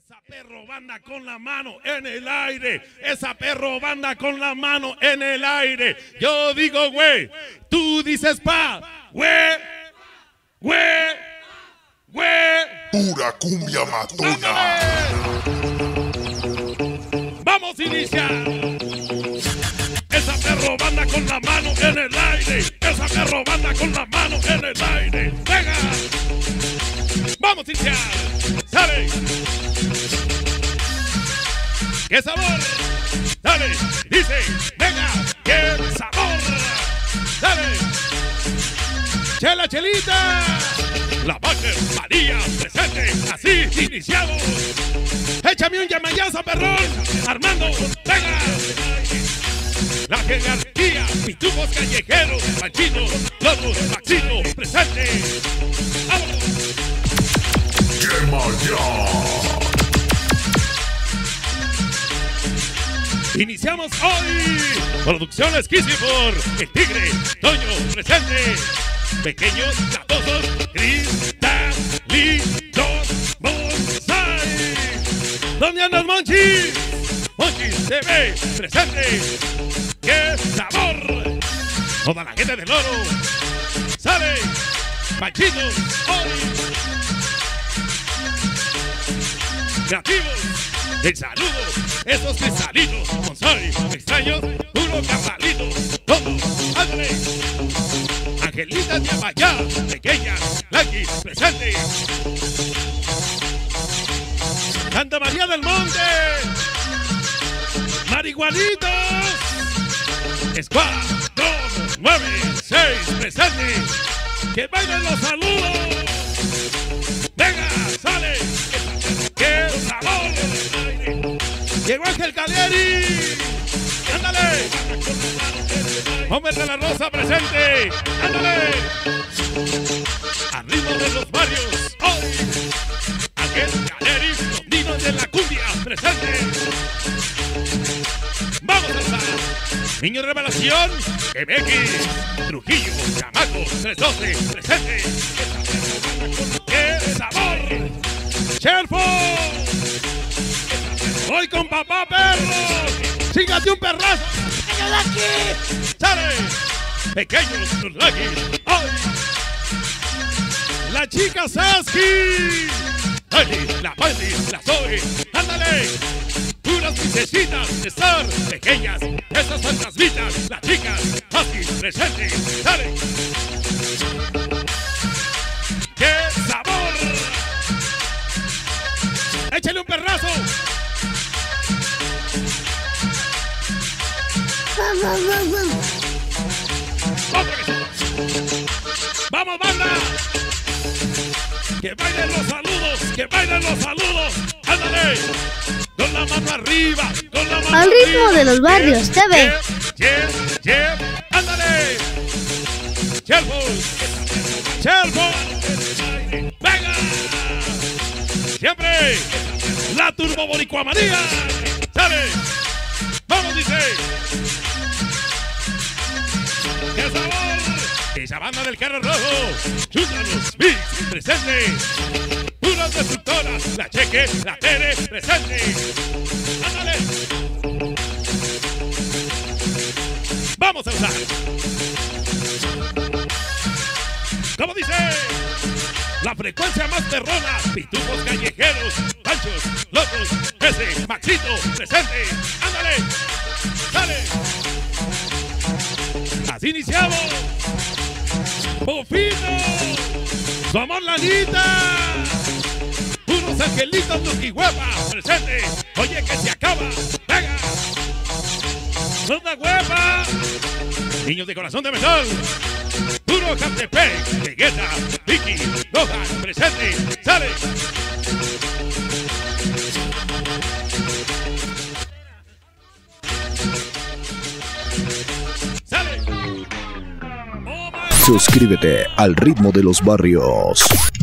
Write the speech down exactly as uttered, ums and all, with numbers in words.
Esa perro banda con la mano en el aire. Esa perro banda con la mano en el aire. Yo digo güey, tú dices pa, güey, güey, güey. Pura cumbia matona. Vamos a iniciar. Esa perro banda con la mano en el aire. Esa perro banda con la mano en el aire. Venga. Vamos a iniciar. Sale. ¡Qué sabor! ¡Dale! Dice, venga, ¡qué sabor! ¡Dale! ¡Chela, chelita! La Baker María presente, así iniciamos. ¡Échame un llamayazo, perrón! ¡Armando, venga! La jerarquía, pitufos callejeros, Panchito, Lobos, Maxito, presente. ¡Vámonos! ¡Quema ya! Iniciamos hoy. Producciones Kissy por El Tigre, Toño, presente. Pequeños, latosos, cristalitos, bonsai. ¿Dónde andas, Monchi? Monchi T V, presente. ¡Qué sabor! Toda la gente del oro. Sale. Panchito, hoy. Creativos. El saludo, esos cristalitos, Monzari, extraños, puro cabalito, todos, ándale. Angelitas de Amayá, pequeñas, Lucky, presente. Santa María del Monte, marihuanitos, Squad, dos, nueve, seis, presente. Que bailen los saludos. Venga, sale. ¡Qué sabor! Llegó Ángel Caleri. ¡Ándale! Hombre de la Rosa presente. ¡Ándale! Al ritmo de los barrios. Hoy. Ángel Caleri, los niños de la cumbia presente. Vamos a estar. Niño Revelación. M X. Trujillo. Chamaco. tres doce. Presente. ¡Qué sabor! ¡Chelfo! Voy con papá perro. Sígate un perrazo. ¡Pequeño Lucky! ¡Sale! Pequeños los Lucky. ¡Ay! La chica Saski. ¡Ay! La Miley, la Zoe. ¡Ándale! Puras princesitas de estar pequeñas. Esas fantasmitas. Las chicas Saski presente. ¡Sale! ¡Qué sabor! ¡Échale un perrazo! ¡Vamos, banda! ¡Que bailen los saludos! ¡Que bailen los saludos! ¡Ándale! ¡Con la mano arriba! ¡Con la mano Al ritmo arriba. de los barrios, T V. ¡Chef, chef! ¡Ándale! ¡Chelfo! ¡Chelfo! ¡Venga! ¡Siempre! ¡La Turbo Boricua María! ¡Sale! ¡Vamos, dice! ¡Qué sabor! Esa banda del carro rojo. Chútalos, Mix, presente. Puras destructoras. La Cheque, la Tere, presente. ¡Ándale! ¡Vamos a usar! ¿Cómo dice? La frecuencia más perrona. Pitufos callejeros. Panchos, locos, ese, Maxito, presente. ¡Ándale! ¡Sale! Así iniciamos. ¡Bofino! ¡Su amor, Lanita! ¡Unos angelitos Luquihuepa! ¡Presente! ¡Oye, que se acaba! ¡Venga! ¡Sonda Huepa! ¡Niños de corazón de metal! ¡Puro Catepec! ¡Vegeta! ¡Vicky! ¡Lohan! ¡Presente! ¡Sale! Suscríbete al ritmo de los barrios.